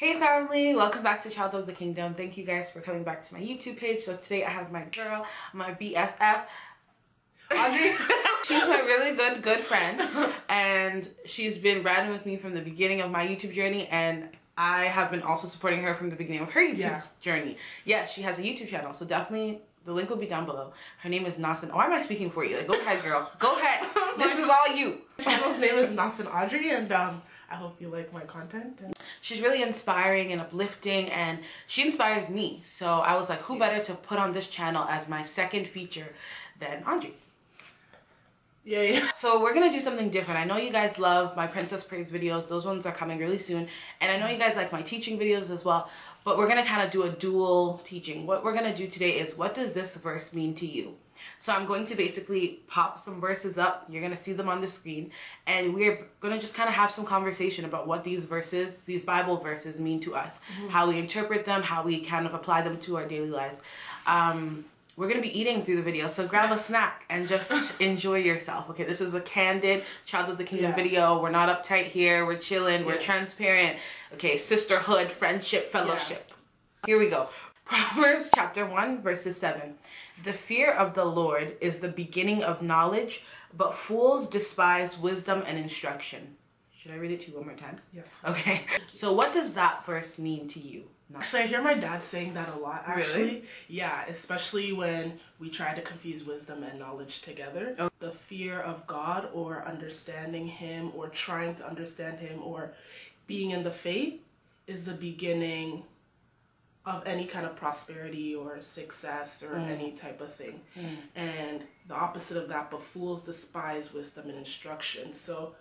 Hey family, welcome back to Child of the Kingdom. Thank you guys for coming back to my YouTube page. So today I have my girl, my BFF, Audrey. She's my really good friend, and she's been riding with me from the beginning of my YouTube journey, and I have been also supporting her from the beginning of her YouTube journey. Yeah, she has a YouTube channel, so definitely the link will be down below. Her name is Nasan. Why am I speaking for you? Like, go ahead, girl. Go ahead. This is all you. My channel's name is Nasan Audrey, and I hope you like my content. She's really inspiring and uplifting, and she inspires me. So I was like, who better to put on this channel as my second feature than Audrey? Yeah. So we're gonna do something different. I know you guys love my princess praise videos. Those ones are coming really soon. And I know you guys like my teaching videos as well. But we're gonna kind of do a dual teaching. What we're gonna do today is, what does this verse mean to you? So I'm going to basically pop some verses up. You're going to see them on the screen. And we're going to just kind of have some conversation about what these verses, these Bible verses mean to us. How we interpret them, how we kind of apply them to our daily lives. We're going to be eating through the video. So grab a snack and just enjoy yourself. Okay, this is a candid Child of the Kingdom video. We're not uptight here. We're chilling. We're transparent. Okay, sisterhood, friendship, fellowship. Here we go. Proverbs chapter 1 verses 7. The fear of the Lord is the beginning of knowledge, but fools despise wisdom and instruction. Should I read it to you one more time? Yes. Okay. So what does that verse mean to you? Actually, I hear my dad saying that a lot, actually. Really? Yeah, especially when we try to confuse wisdom and knowledge together. Oh. The fear of God, or understanding Him, or trying to understand Him, or being in the faith is the beginning of any kind of prosperity or success or any type of thing. And the opposite of that, but fools despise wisdom and instruction. So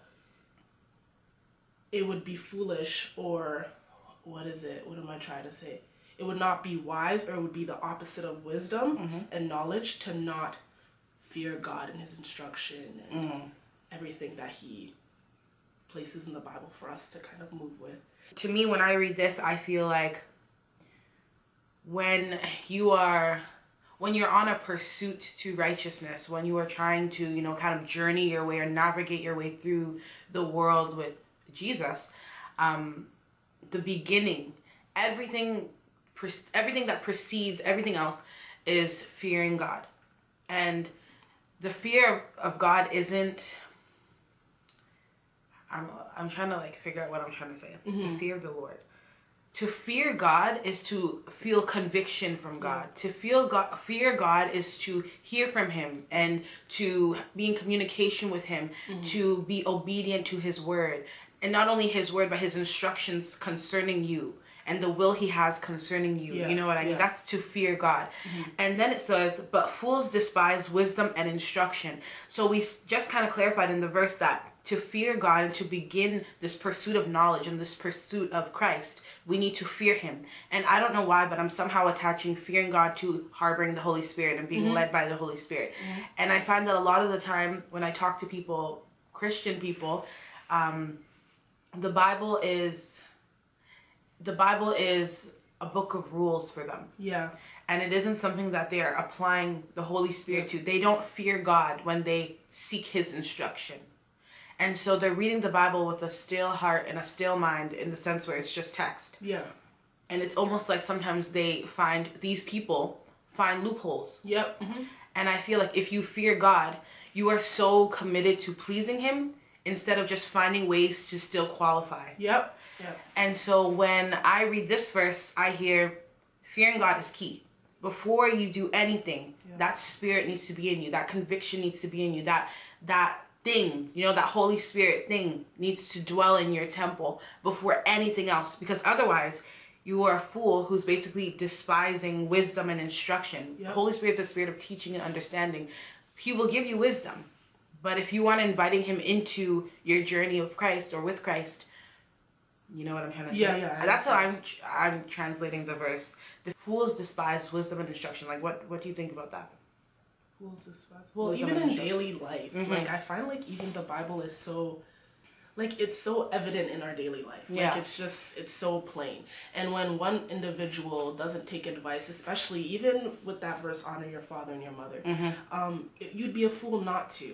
it would be foolish, or what am I trying to say? It would not be wise, or it would be the opposite of wisdom and knowledge, to not fear God and His instruction and everything that He places in the Bible for us to kind of move with. To me, when I read this, I feel like when you're on a pursuit to righteousness, when you are trying to, you know, kind of journey your way or navigate your way through the world with Jesus, the beginning, everything that precedes everything else is fearing God. And the fear of God isn't, I'm trying to like figure out what I'm trying to say. The fear of the Lord. To fear God is to feel conviction from God. To fear God is to hear from Him and to be in communication with Him, to be obedient to His word. And not only His word, but His instructions concerning you and the will He has concerning you. You know what I mean? That's to fear God. And then it says, but fools despise wisdom and instruction. So we just kind of clarified in the verse that to fear God and to begin this pursuit of knowledge and this pursuit of Christ, we need to fear Him. And I don't know why, but I'm somehow attaching fearing God to harboring the Holy Spirit and being led by the Holy Spirit. And I find that a lot of the time when I talk to people, Christian people, the Bible is a book of rules for them. Yeah. And it isn't something that they are applying the Holy Spirit to. They don't fear God when they seek His instruction. And so they're reading the Bible with a still heart and a still mind, in the sense where it's just text. Yeah. And it's almost like sometimes these people find loopholes. Yep. And I feel like if you fear God, you are so committed to pleasing Him instead of just finding ways to still qualify. Yep. And so when I read this verse, I hear fearing God is key. Before you do anything, that spirit needs to be in you. That conviction needs to be in you. That thing, you know, that Holy Spirit thing needs to dwell in your temple before anything else. Because otherwise, you are a fool who's basically despising wisdom and instruction. The Holy Spirit's a spirit of teaching and understanding. He will give you wisdom. But if you want inviting Him into your journey of Christ or with Christ, you know what I'm trying to say? Yeah. That's how I'm translating the verse. The fools despise wisdom and instruction. Like, what do you think about that? Fools despise. Well, even in daily life, like I find like even the Bible is so, like it's so evident in our daily life. Like it's so plain. And when one individual doesn't take advice, especially even with that verse, honor your father and your mother, you'd be a fool not to.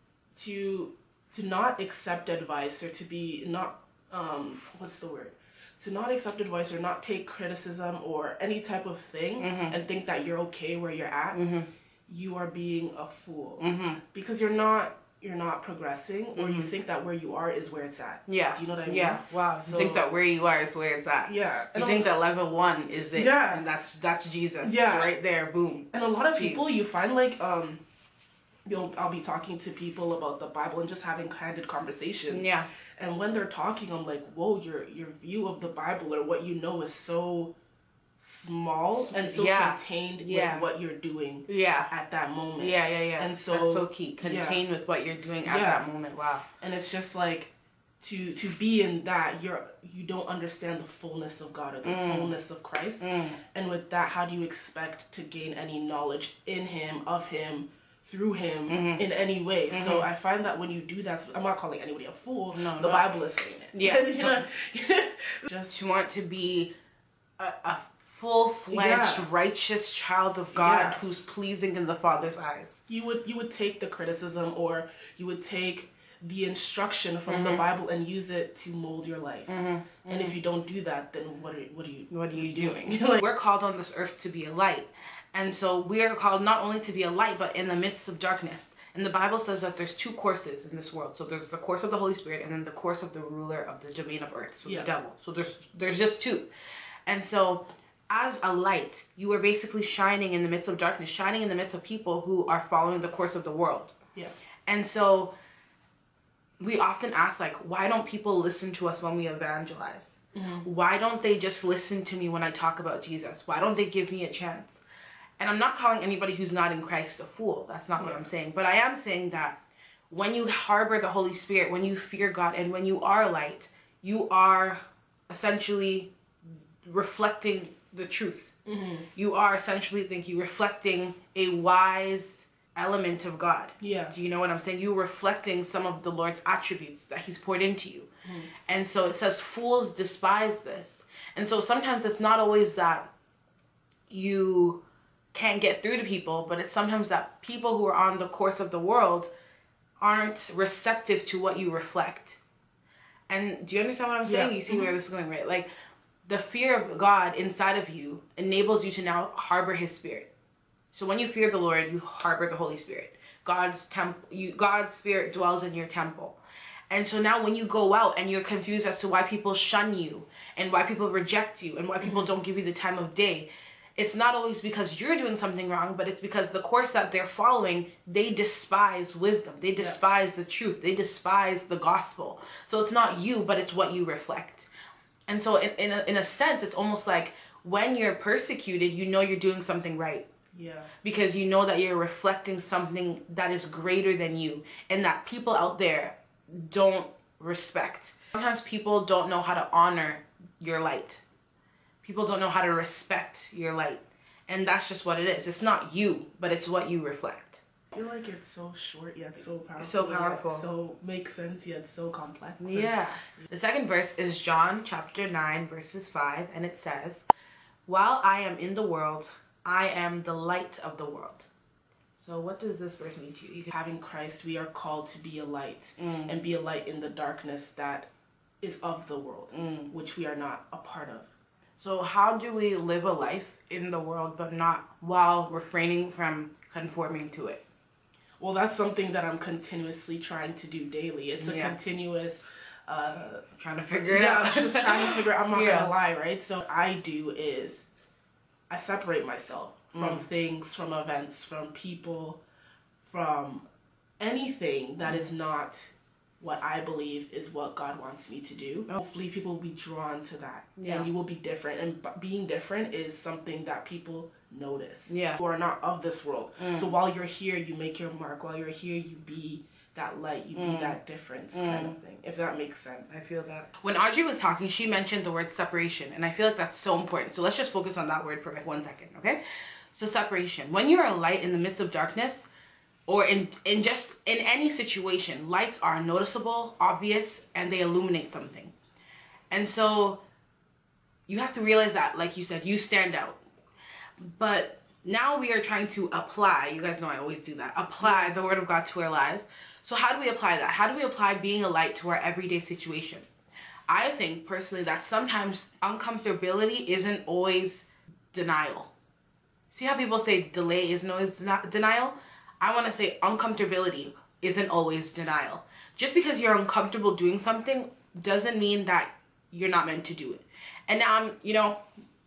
To not accept advice, or to be not what's the word? to not accept advice or not take criticism or any type of thing and think that you're okay where you're at, you are being a fool. Because you're not progressing, or you think that where you are is where it's at. Yeah. Do you know what I mean? Yeah. Wow. So, you think that where you are is where it's at. Yeah. You think that level 1 is it. Yeah. And that's Jesus. Yeah. Right there. Boom. And a lot of people, you find like, I'll be talking to people about the Bible and just having candid conversations. Yeah. And when they're talking, I'm like, whoa, your view of the Bible or what you know is so small and so contained with what you're doing at that moment. Yeah. And so that's so key. Contained with what you're doing at that moment. Wow. And it's just like to be in that, you don't understand the fullness of God or the fullness of Christ. And with that, how do you expect to gain any knowledge in him, of him, through him in any way? So I find that when you do that, I'm not calling anybody a fool. No, the Bible is saying it. Yeah. You know, just want to be a full-fledged righteous child of God who's pleasing in the Father's eyes. You would take the criticism, or you would take the instruction from the Bible and use it to mold your life. And if you don't do that, then what are you doing? Like, we're called on this earth to be a light. And so we are called not only to be a light, but in the midst of darkness. And the Bible says that there's 2 courses in this world. So there's the course of the Holy Spirit, and then the course of the ruler of the domain of earth, so the devil. So there's just 2. And so as a light, you are basically shining in the midst of darkness, shining in the midst of people who are following the course of the world. Yeah. And so we often ask, like, why don't people listen to us when we evangelize? Why don't they just listen to me when I talk about Jesus? Why don't they give me a chance? And I'm not calling anybody who's not in Christ a fool. That's not what I'm saying. But I am saying that when you harbor the Holy Spirit, when you fear God, and when you are light, you are essentially reflecting the truth. You are essentially, reflecting a wise element of God. Yeah. Do you know what I'm saying? You're reflecting some of the Lord's attributes that he's poured into you. And so it says fools despise this. And so sometimes it's not always that you can't get through to people, but it's sometimes that people who are on the course of the world aren't receptive to what you reflect. And do you understand what I'm saying? You see where this is going, right? Like, the fear of God inside of you enables you to now harbor his spirit. So when you fear the Lord, you harbor the Holy Spirit. God's spirit dwells in your temple. And so now when you go out and you're confused as to why people shun you and why people reject you and why people don't give you the time of day, it's not always because you're doing something wrong, but it's because the course that they're following, they despise wisdom. They despise the truth. They despise the gospel. So it's not you, but it's what you reflect. And so in a sense, it's almost like when you're persecuted, you know you're doing something right. Yeah. Because you know that you're reflecting something that is greater than you and that people out there don't respect. Sometimes people don't know how to honor your light. People don't know how to respect your light. And that's just what it is. It's not you, but it's what you reflect. I feel like it's so short yet so powerful. So powerful. So makes sense yet so complex. Yeah. The second verse is John chapter 9 verses 5, and it says, "While I am in the world, I am the light of the world." So what does this verse mean to you? Having Christ, we are called to be a light and be a light in the darkness that is of the world, which we are not a part of. So how do we live a life in the world but not while refraining from conforming to it? Well, that's something that I'm continuously trying to do daily. It's a continuous trying to figure it out. I'm just trying to figure it out. I'm not gonna lie, right? So what I do is I separate myself from things, from events, from people, from anything that is not what I believe is what God wants me to do. Hopefully people will be drawn to that. And you will be different. And being different is something that people notice. Who are not of this world. So while you're here, you make your mark. While you're here, you be that light. You be that difference kind of thing. If that makes sense. I feel that. When Audrey was talking, she mentioned the word separation. And I feel like that's so important. So let's just focus on that word for like 1 second, okay? So separation. When you're a light in the midst of darkness, or in any situation, lights are noticeable, obvious, and they illuminate something. And so you have to realize that, like you said, you stand out. But now we are trying to apply, you guys know I always do that, apply the word of God to our lives. So how do we apply that? How do we apply being a light to our everyday situation? I think personally that sometimes uncomfortability isn't always denial. See how people say delay isn't always denial? I want to say uncomfortability isn't always denial. Just because you're uncomfortable doing something doesn't mean that you're not meant to do it. And now I'm, you know,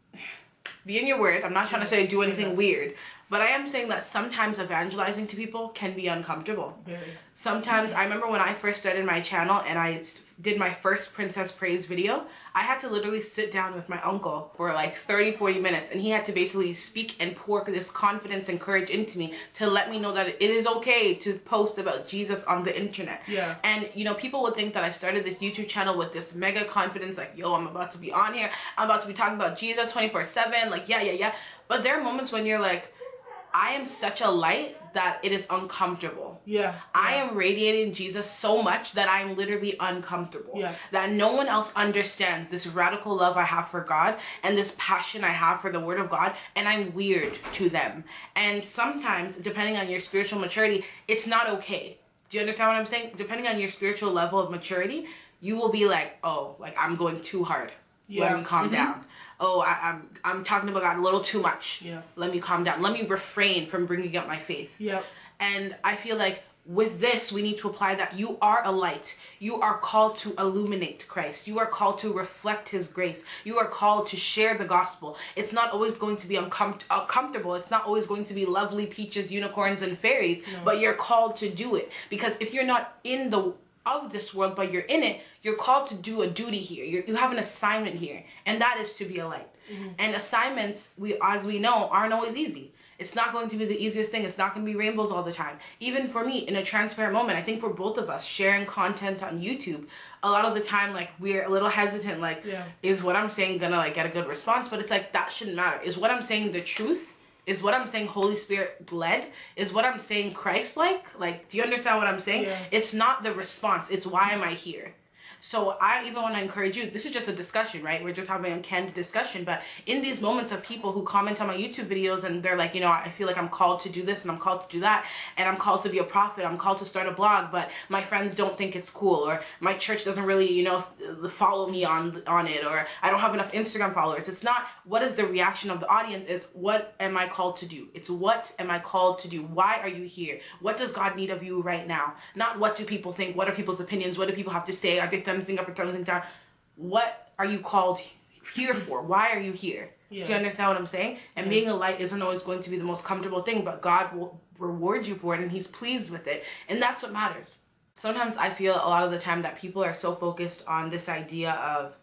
be in your word. I'm not trying to say do anything weird, but I am saying that sometimes evangelizing to people can be uncomfortable. Very. Sometimes, I remember when I first started my channel and I did my first Princess Praise video, I had to literally sit down with my uncle for like 30-40 minutes, and he had to basically speak and pour this confidence and courage into me to let me know that it is okay to post about Jesus on the internet. Yeah. And, you know, people would think that I started this YouTube channel with this mega confidence, like, yo, I'm about to be on here, I'm about to be talking about Jesus 24/7, like, yeah. But there are moments when you're like, I am such a light that it is uncomfortable. Yeah. I am radiating Jesus so much that I'm literally uncomfortable. Yeah. That no one else understands this radical love I have for God and this passion I have for the Word of God, and I'm weird to them. And sometimes, depending on your spiritual maturity, it's not okay. Do you understand what I'm saying? Depending on your spiritual level of maturity, you will be like, oh, like I'm going too hard. Yeah. Let me calm down. Oh, I'm talking about God a little too much. Yeah. Let me calm down. Let me refrain from bringing up my faith. Yep. And I feel like with this, we need to apply that you are a light. You are called to illuminate Christ. You are called to reflect His grace. You are called to share the gospel. It's not always going to be uncomfortable. It's not always going to be lovely peaches, unicorns, and fairies. No. But you're called to do it. Because if you're not in the of this world, but you're in it, you're called to do a duty here. You have an assignment here, and that is to be a light. Mm-hmm. And assignments, as we know, aren't always easy. It's not going to be the easiest thing. It's not going to be rainbows all the time. Even for me, in a transparent moment, I think for both of us, sharing content on YouTube, a lot of the time, like, we're a little hesitant, like, is what I'm saying gonna, like, get a good response? But it's like, that shouldn't matter. Is what I'm saying the truth? Is what I'm saying Holy Spirit led? Is what I'm saying Christ-like? Like, do you understand what I'm saying? Yeah. It's not the response. It's why am I here? So I even want to encourage you, this is just a discussion, right? We're just having a candid discussion, but in these moments of people who comment on my YouTube videos and they're like, you know, I feel like I'm called to do this and I'm called to do that, and I'm called to be a prophet, I'm called to start a blog, but my friends don't think it's cool, or my church doesn't really, you know, follow me on it, or I don't have enough Instagram followers. It's not what is the reaction of the audience, it's what am I called to do? It's what am I called to do? Why are you here? What does God need of you right now? Not what do people think, what are people's opinions, what do people have to say, are they thumbsing up or thumbsing down? What are you called here for? Why are you here? Yeah. Do you understand what I'm saying? And being a light isn't always going to be the most comfortable thing, but God will reward you for it, and He's pleased with it, and that's what matters. Sometimes I feel a lot of the time that people are so focused on this idea of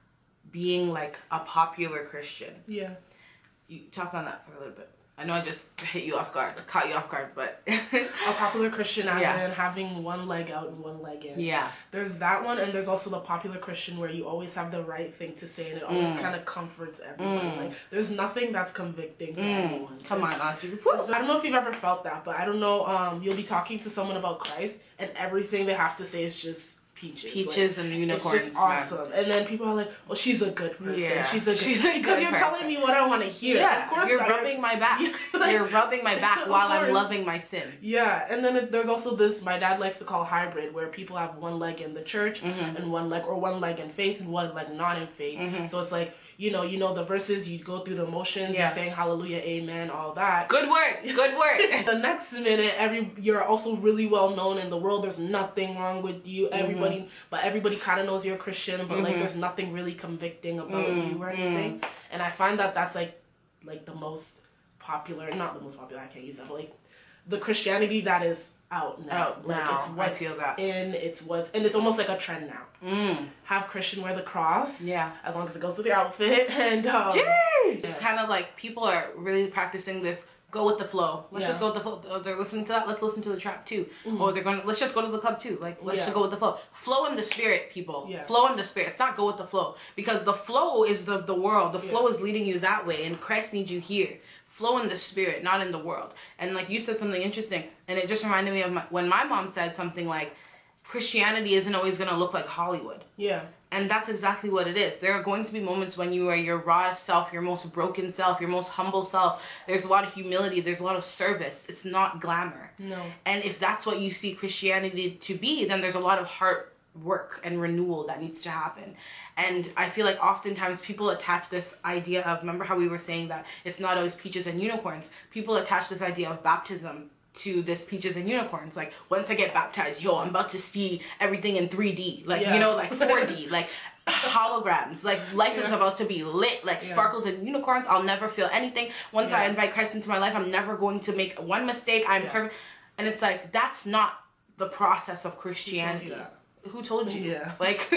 being like a popular Christian. Yeah. You talk on that for a little bit. I know I just hit you off guard, caught you off guard, but... A popular Christian as in having one leg out and one leg in. Yeah. There's that one, and there's also the popular Christian where you always have the right thing to say, and it always kind of comforts everyone. Like, there's nothing that's convicting to anyone. Come on, Audrey. I don't know if you've ever felt that, but I don't know, you'll be talking to someone about Christ, and everything they have to say is just... Peaches like, and unicorns. It's just awesome. And then people are like, "Oh, she's a good person. Yeah. She's a good because you're telling me what I want to hear." Yeah, of course you're rubbing my back. You're rubbing my back while I'm loving my sin. Yeah, and then there's also this my dad likes to call hybrid, where people have one leg in the church and one leg in faith and one leg not in faith. So it's like, you know the verses, you go through the motions, you're saying hallelujah, amen, all that. Good word. The next minute, you're also really well known in the world. There's nothing wrong with you. Everybody kind of knows you're a Christian, but like there's nothing really convicting about you or anything. And I find that that's like the most popular, not the most popular, I can't use that, but like the Christianity that is out now. It's what's I feel that. and it's almost like a trend now. Have Christian wear the cross. Yeah. As long as it goes with your outfit. And it's kind of like people are really practicing this go with the flow. Let's just go with the flow. Oh, they're listening to that. Let's listen to the trap too. Or they're going. Let's just go to the club too. Like let's just go with the flow. Flow in the spirit, people. Yeah. Flow in the spirit. It's not go with the flow, because the flow is the world. The flow is leading you that way, and Christ needs you here. Flow in the spirit, not in the world. And like you said something interesting, and it just reminded me of when my mom said something like, Christianity isn't always going to look like Hollywood. Yeah. And that's exactly what it is. There are going to be moments when you are your rawest self, your most broken self, your most humble self. There's a lot of humility. There's a lot of service. It's not glamour. No. And if that's what you see Christianity to be, then there's a lot of heart work and renewal that needs to happen. And I feel like oftentimes people attach this idea of, remember how we were saying that it's not always peaches and unicorns? People attach this idea of baptism to this peaches and unicorns. Like, once I get baptized, yo, I'm about to see everything in 3D, like, you know, like 4D, like holograms, like life is about to be lit, like sparkles and unicorns. I'll never feel anything. Once I invite Christ into my life, I'm never going to make one mistake. I'm perfect. And it's like, that's not the process of Christianity. Who told you? Yeah. Like,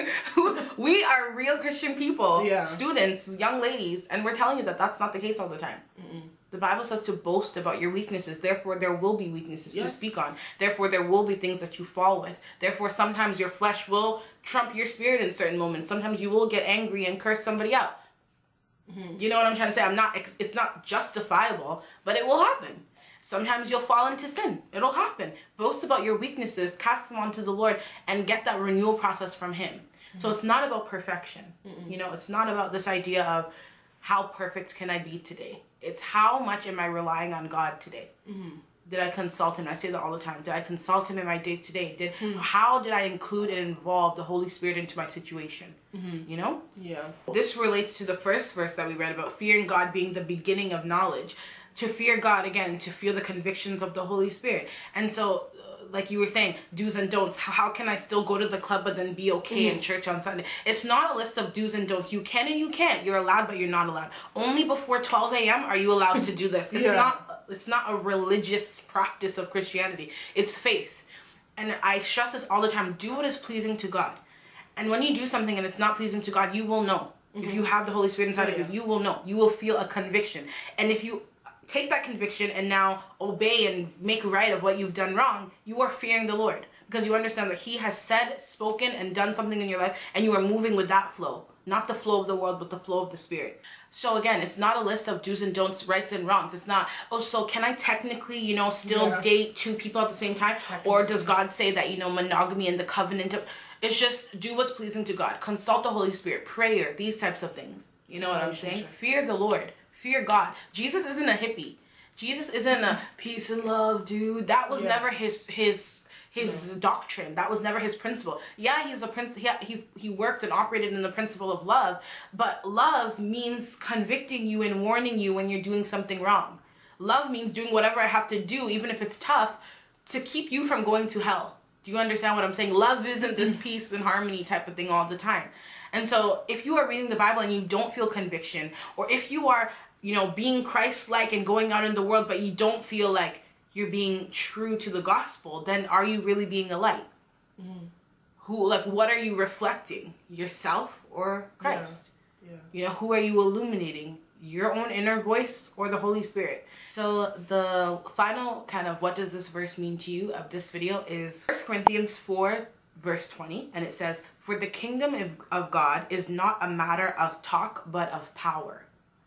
we are real Christian people, students, young ladies, and we're telling you that that's not the case all the time. The Bible says to boast about your weaknesses. Therefore, there will be weaknesses to speak on. Therefore, there will be things that you fall with. Therefore, sometimes your flesh will trump your spirit in certain moments. Sometimes you will get angry and curse somebody out. You know what I'm trying to say? It's not justifiable, but it will happen. Sometimes you'll fall into sin. It'll happen. Boast about your weaknesses, cast them onto the Lord, and get that renewal process from Him. So it's not about perfection. You know, it's not about this idea of how perfect can I be today. It's how much am I relying on God today. Did I consult Him? I say that all the time. Did I consult Him in my day to day? How did I include and involve the Holy Spirit into my situation? You know? Yeah. This relates to the first verse that we read about fearing God being the beginning of knowledge. To fear God, again, to feel the convictions of the Holy Spirit. And so, like you were saying, do's and don'ts. How can I still go to the club but then be okay in church on Sunday? It's not a list of do's and don'ts. You can and you can't. You're allowed, but you're not allowed. Only before 12 a.m. are you allowed to do this. It's not a religious practice of Christianity. It's faith. And I stress this all the time. Do what is pleasing to God. And when you do something and it's not pleasing to God, you will know. If you have the Holy Spirit inside of you, you will know. You will feel a conviction. And if you take that conviction and now obey and make right of what you've done wrong, you are fearing the Lord, because you understand that He has said, spoken, and done something in your life, and you are moving with that flow, not the flow of the world, but the flow of the Spirit. So again, it's not a list of do's and don'ts, rights and wrongs. It's not, oh, so can I technically, you know, still date two people at the same time? Or does God say that, you know, monogamy and the covenant of, it's just do what's pleasing to God. Consult the Holy Spirit, prayer, these types of things. You know what I'm saying? Fear the Lord. Fear God. Jesus isn't a hippie. Jesus isn't a peace and love dude. That was never his doctrine. That was never his principle. Yeah, he's a prince. He worked and operated in the principle of love, but love means convicting you and warning you when you're doing something wrong. Love means doing whatever I have to do, even if it's tough, to keep you from going to hell. Do you understand what I'm saying? Love isn't this peace and harmony type of thing all the time. And so if you are reading the Bible and you don't feel conviction, or if you are, you know, being Christ-like and going out in the world, but you don't feel like you're being true to the gospel, then are you really being a light? What are you reflecting? Yourself or Christ? You know, who are you illuminating? Your own inner voice or the Holy Spirit? So the final kind of what does this verse mean to you of this video is 1 Corinthians 4 verse 20, and it says, "For the kingdom of God is not a matter of talk but of power."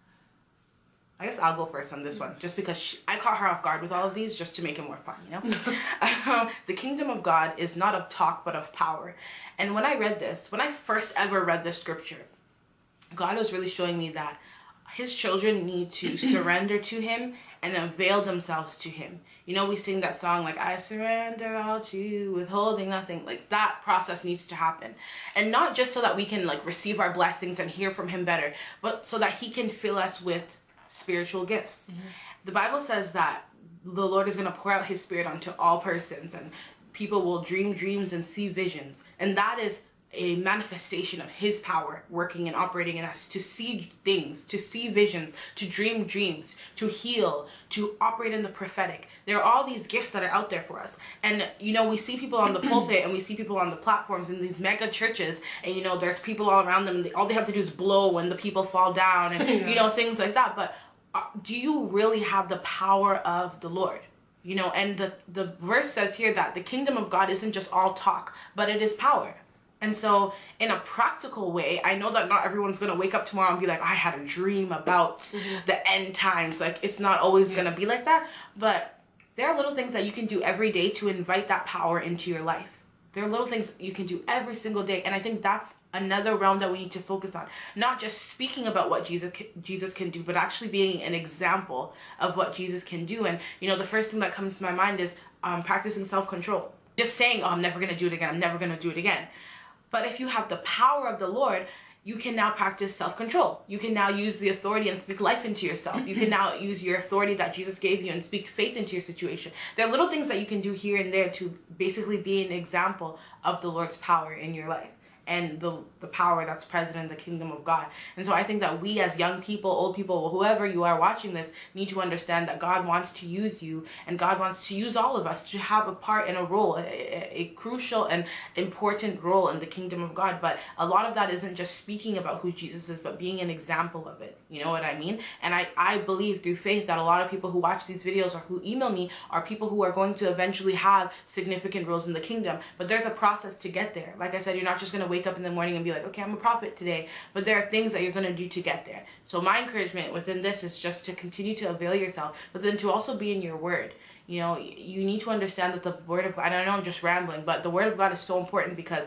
I guess I'll go first on this one, just because I caught her off guard with all of these, just to make it more fun, you know? The kingdom of God is not of talk, but of power. And when I read this, when I first ever read this scripture, God was really showing me that His children need to surrender to Him and avail themselves to Him. You know, we sing that song, like, I surrender all to you, withholding nothing. Like, that process needs to happen. And not just so that we can, like, receive our blessings and hear from Him better, but so that He can fill us with spiritual gifts. The Bible says that the Lord is going to pour out His Spirit onto all persons, and people will dream dreams and see visions. And that is a manifestation of His power working and operating in us, to see things, to see visions, to dream dreams, to heal, to operate in the prophetic. There are all these gifts that are out there for us. And, you know, we see people on the pulpit and we see people on the platforms in these mega churches, and, you know, there's people all around them, and all they have to do is blow when the people fall down and, you know, things like that. But do you really have the power of the Lord? You know, and the verse says here that the kingdom of God isn't just all talk, but it is power. And so in a practical way, I know that not everyone's going to wake up tomorrow and be like, I had a dream about the end times. Like, it's not always going to be like that. But there are little things that you can do every day to invite that power into your life. There are little things you can do every single day. And I think that's another realm that we need to focus on. Not just speaking about what Jesus can do, but actually being an example of what Jesus can do. And, you know, the first thing that comes to my mind is practicing self-control. Just saying, oh, I'm never going to do it again. I'm never going to do it again. But if you have the power of the Lord, you can now practice self-control. You can now use the authority and speak life into yourself. You can now use your authority that Jesus gave you and speak faith into your situation. There are little things that you can do here and there to basically be an example of the Lord's power in your life and the power that's present in the kingdom of God. And so I think that we as young people, old people, whoever you are watching this, need to understand that God wants to use you, and God wants to use all of us to have a part and a role, a crucial and important role in the kingdom of God. But a lot of that isn't just speaking about who Jesus is, but being an example of it. You know what I mean? And I believe through faith that a lot of people who watch these videos or who email me are people who are going to eventually have significant roles in the kingdom. But there's a process to get there. Like I said, you're not just going to wake up in the morning and be like, okay, I'm a prophet today, but there are things that you're going to do to get there. So my encouragement within this is just to continue to avail yourself, but then to also be in your word. You know, you need to understand that the word of God, and I know I'm just rambling, but the word of God is so important because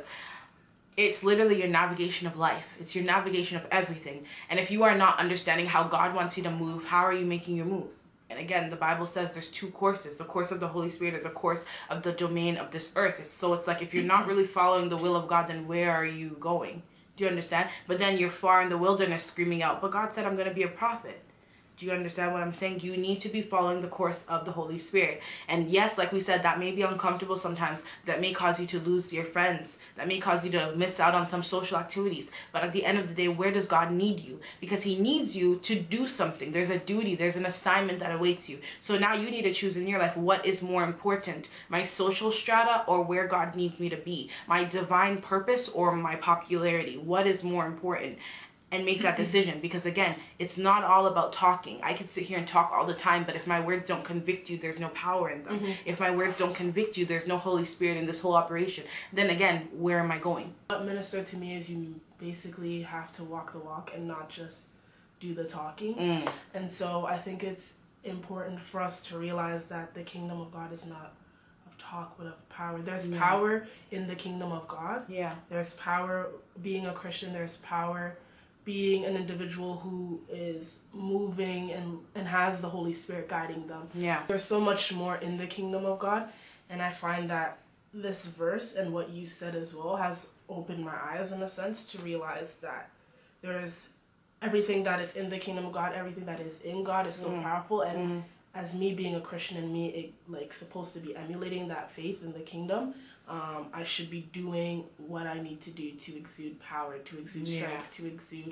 it's literally your navigation of life. It's your navigation of everything. And if you are not understanding how God wants you to move, how are you making your moves? And again, the Bible says there's two courses, the course of the Holy Spirit or the course of the domain of this earth. So it's like if you're not really following the will of God, then where are you going? Do you understand? But then you're far in the wilderness screaming out, but God said I'm going to be a prophet. Do you understand what I'm saying? You need to be following the course of the Holy Spirit. And yes, like we said, that may be uncomfortable sometimes. That may cause you to lose your friends. That may cause you to miss out on some social activities. But at the end of the day, where does God need you? Because he needs you to do something. There's a duty. There's an assignment that awaits you. So now you need to choose in your life what is more important. My social strata or where God needs me to be? My divine purpose or my popularity? What is more important? And make that decision, because again, it's not all about talking. I could sit here and talk all the time, but if my words don't convict you, there's no power in them. If my words don't convict you, there's no Holy Spirit in this whole operation. Then again, where am I going? What ministered to me is you basically have to walk the walk and not just do the talking. And so I think it's important for us to realize that the kingdom of God is not of talk but of power. There's power in the kingdom of God. There's power being a Christian. There's power being an individual who is moving and has the Holy Spirit guiding them. There's so much more in the kingdom of God, and I find that this verse and what you said as well has opened my eyes in a sense to realize that there's everything that is in the kingdom of God, everything that is in God is so powerful. And as me being a Christian and me supposed to be emulating that faith in the kingdom, I should be doing what I need to do to exude power, to exude strength, to exude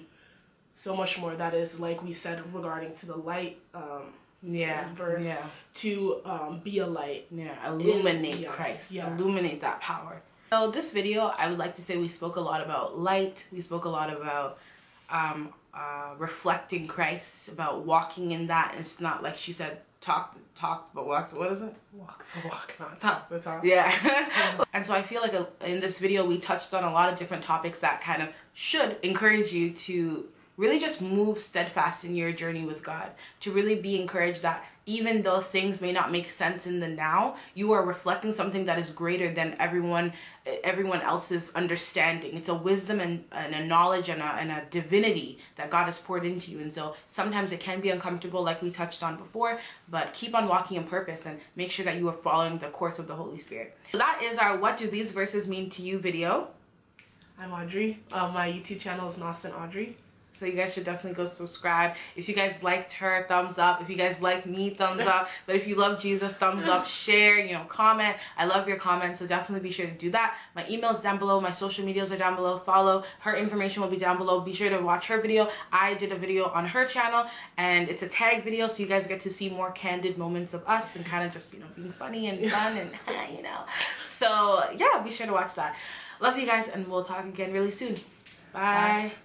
so much more. That is, like we said, regarding to the light verse, to be a light. Illuminate Christ. Illuminate that power. So this video, I would like to say we spoke a lot about light. We spoke a lot about reflecting Christ, about walking in that. And it's not like she said, talk, but walk. What is it? Walk the walk, not talk the talk. And so I feel like in this video we touched on a lot of different topics that kind of should encourage you to really just move steadfast in your journey with God, to really be encouraged that even though things may not make sense in the now, you are reflecting something that is greater than everyone else's understanding. It's a wisdom and a knowledge and a divinity that God has poured into you. And so sometimes it can be uncomfortable, like we touched on before, but keep on walking in purpose and make sure that you are following the course of the Holy Spirit. So that is our What Do These Verses Mean to You video. I'm Audrey. My YouTube channel is Audrey. So you guys should definitely go subscribe. If you guys liked her, thumbs up. If you guys like me, thumbs up. But if you love Jesus, thumbs up, share, comment. I love your comments, so definitely be sure to do that. My email is down below. My social medias are down below. Follow. Her information will be down below. Be sure to watch her video. I did a video on her channel, and it's a tag video, so you guys get to see more candid moments of us and kind of just, being funny and fun and, So, yeah, be sure to watch that. Love you guys, and we'll talk again really soon. Bye.